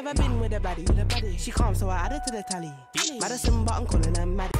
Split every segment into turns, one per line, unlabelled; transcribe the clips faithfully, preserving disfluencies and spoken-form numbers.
never been with a baddie. With a baddie. She calm, so I added to the tally. Madison, but I'm calling her Maddie.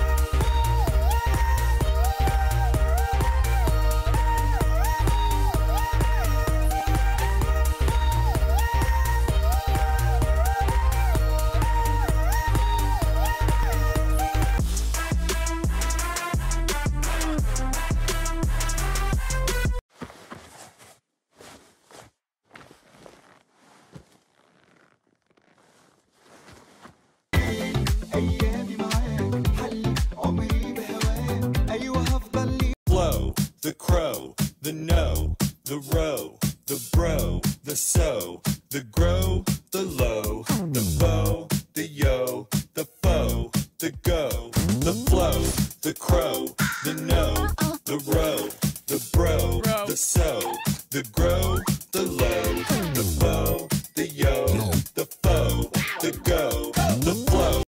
The crow, the no, the row, the bro, the so, the grow, the low, the bow, the yo, the foe, the go, the flow, the crow, the no, the row, the bro, the so, the grow, the low, the bow, the yo, the foe, the go, the flow.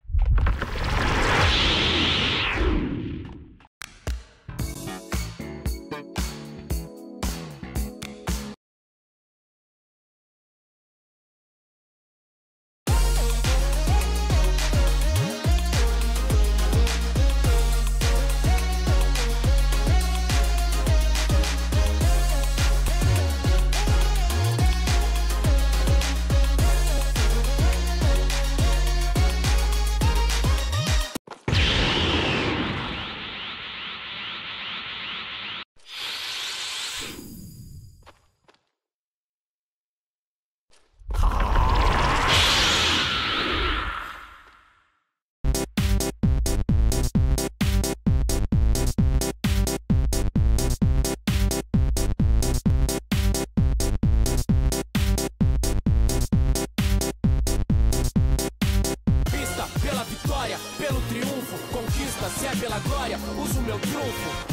Pelo triunfo, conquista, se é pela glória, uso meu trunfo.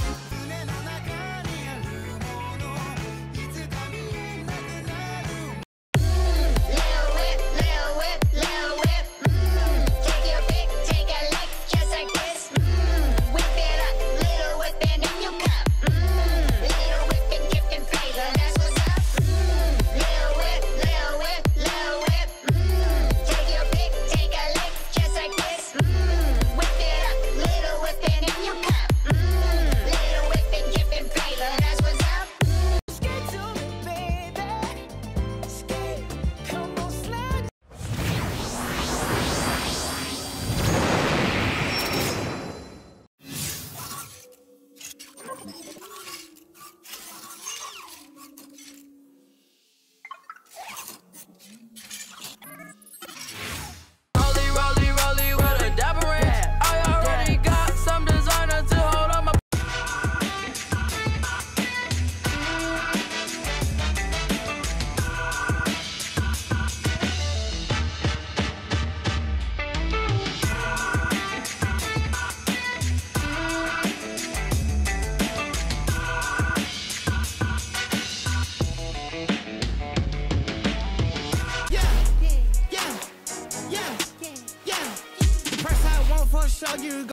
You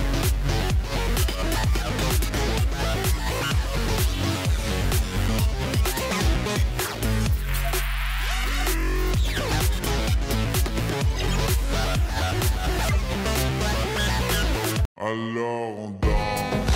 Alors on danse.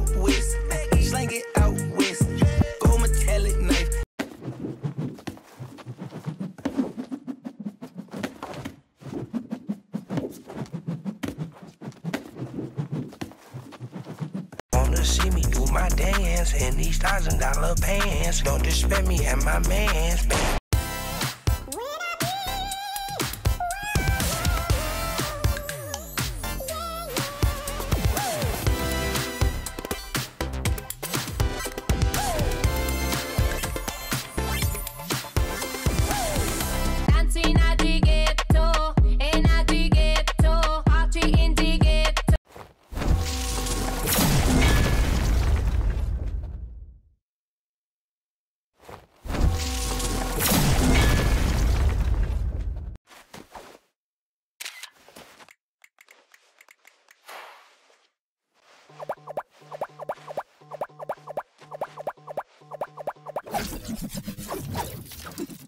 out west, slang it out west. Go metallic knife. Wanna see me do my dance in these thousand dollar pants? Don't disrespect me and my mans.
You